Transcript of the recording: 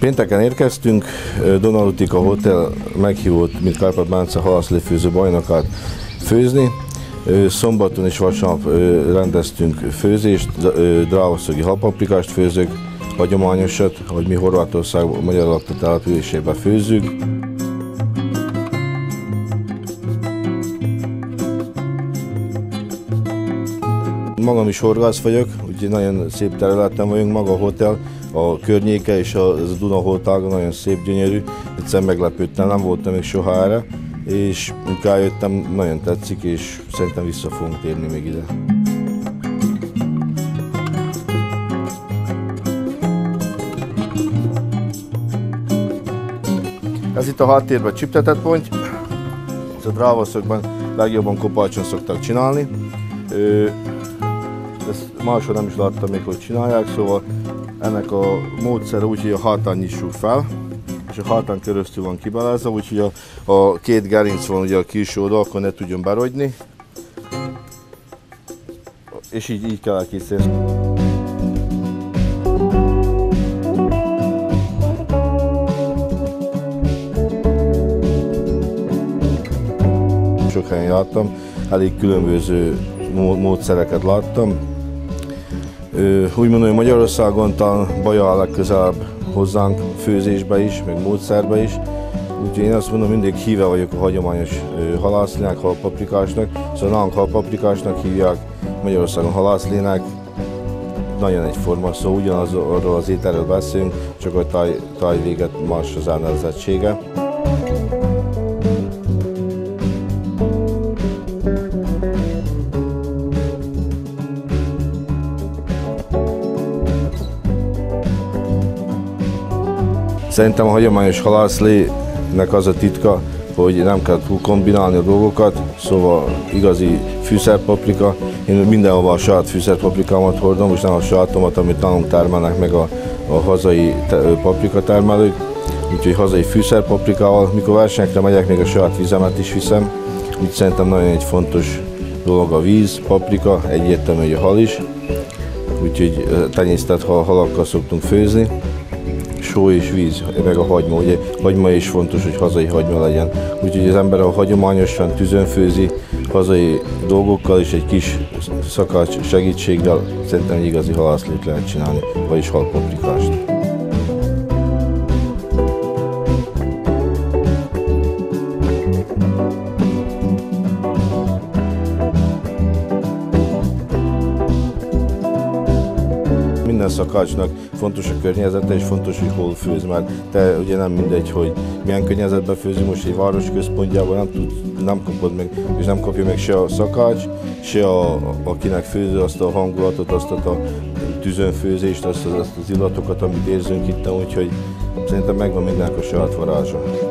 Pénteken érkeztünk, Donautica Hotel meghívott, mint Kárpát-Bánca halászléfőző bajnokát főzni. Szombaton és vasárnap rendeztünk főzést, drávoszögi halpaprikást főzök, hagyományosat, hogy mi Horvátország magyar lakta településében főzzük. Magam is horgász vagyok, úgyhogy nagyon szép területen vagyunk, maga a hotel, a környéke és a Dunaholtága nagyon szép, gyönyörű. Egyszer meglepődtem, nem voltam még soha erre, és amikor eljöttem, nagyon tetszik, és szerintem vissza fogunk térni még ide. Ez itt a háttérben csiptetett ponty, ez a drávoszögben legjobban kopácson szoktak csinálni. Ezt máshol nem is láttam még, hogy csinálják, szóval ennek a módszere úgy, hogy a hátán nyissuk fel, és a hátán keresztül van kibelezve, úgyhogy a két gerinc van ugye a külső oldal, akkor ne tudjon berogyni. És így kell elkészíteni. Sok helyen jártam, elég különböző módszereket láttam. Úgy mondom, hogy Magyarországon talán Baja a legközelebb hozzánk főzésbe is, meg módszerbe is. Úgyhogy én azt mondom, mindig híve vagyok a hagyományos halászlének, halpaprikásnak. Szóval nálunk halpaprikásnak hívják, Magyarországon halászlének. Nagyon egyforma, szóval ugyanazról az ételről beszélünk, csak a tájvéget más az elnevezettsége. Szerintem a hagyományos halászlének az a titka, hogy nem kell túl kombinálni a dolgokat, szóval igazi fűszerpaprika. Én mindenhova a saját fűszerpaprikámat hordom, és nem a sajátomat, amit nálunk termelnek meg a hazai paprikatermelők. Úgyhogy hazai fűszerpaprikával, mikor versenyekre megyek, még a saját vízemet is viszem. Úgy szerintem nagyon egy fontos dolog a víz, paprika, egyértelmű, hogy a hal is. Úgyhogy tenyésztett halakkal szoktunk főzni. Só és víz, meg a hagyma. Ugye hagyma is fontos, hogy hazai hagyma legyen. Úgyhogy az ember a hagyományosan tüzön főzi, hazai dolgokkal és egy kis szakács segítséggel szerintem egy igazi halászlét lehet csinálni, vagyis halpaprikást. Minden szakácsnak fontos a környezete, és fontos, hogy hol főz, mert te ugye nem mindegy, hogy milyen környezetben főzünk, most egy város központjában nem kapod meg, és nem kapja meg se a szakács, se akinek főző azt a hangulatot, azt a tüzönfőzést, azt az illatokat, amit érzünk itt, úgyhogy szerintem megvan mindennek a saját varázsa.